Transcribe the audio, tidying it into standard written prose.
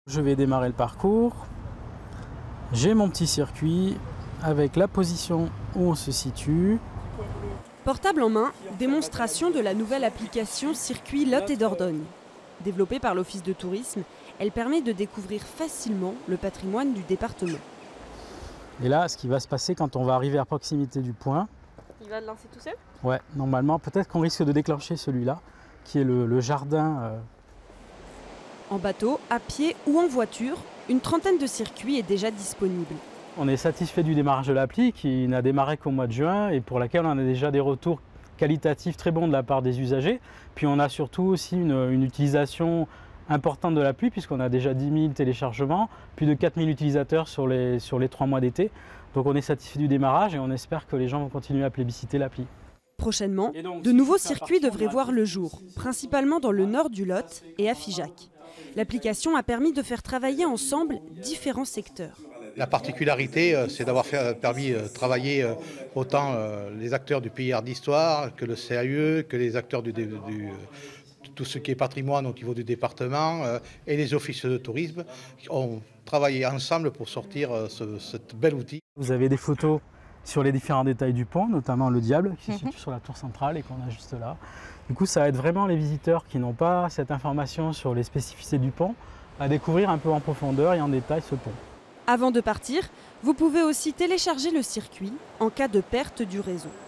Je vais démarrer le parcours. J'ai mon petit circuit avec la position où on se situe. Portable en main, démonstration de la nouvelle application Circuit Lot et Dordogne. Développée par l'Office de tourisme, elle permet de découvrir facilement le patrimoine du département. Et là, ce qui va se passer quand on va arriver à proximité du point. Il va le lancer tout seul? Ouais, normalement, peut-être qu'on risque de déclencher celui-là, qui est le jardin. En bateau, à pied ou en voiture, une trentaine de circuits est déjà disponible. On est satisfait du démarrage de l'appli qui n'a démarré qu'au mois de juin et pour laquelle on a déjà des retours qualitatifs très bons de la part des usagers. Puis on a surtout aussi une utilisation importante de l'appli puisqu'on a déjà 10 000 téléchargements, plus de 4 000 utilisateurs sur les 3 mois d'été. Donc on est satisfait du démarrage et on espère que les gens vont continuer à plébisciter l'appli. Prochainement, de nouveaux circuits devraient voir le jour, principalement dans le nord du Lot et à Figeac. L'application a permis de faire travailler ensemble différents secteurs. La particularité, c'est d'avoir permis de travailler autant les acteurs du PIR d'histoire que le CAE, que les acteurs de tout ce qui est patrimoine au niveau du département et les offices de tourisme qui ont travaillé ensemble pour sortir ce bel outil. Vous avez des photos sur les différents détails du pont, notamment le diable qui se situe sur la tour centrale et qu'on a juste là. Du coup, ça aide vraiment les visiteurs qui n'ont pas cette information sur les spécificités du pont à découvrir un peu en profondeur et en détail ce pont. Avant de partir, vous pouvez aussi télécharger le circuit en cas de perte du réseau.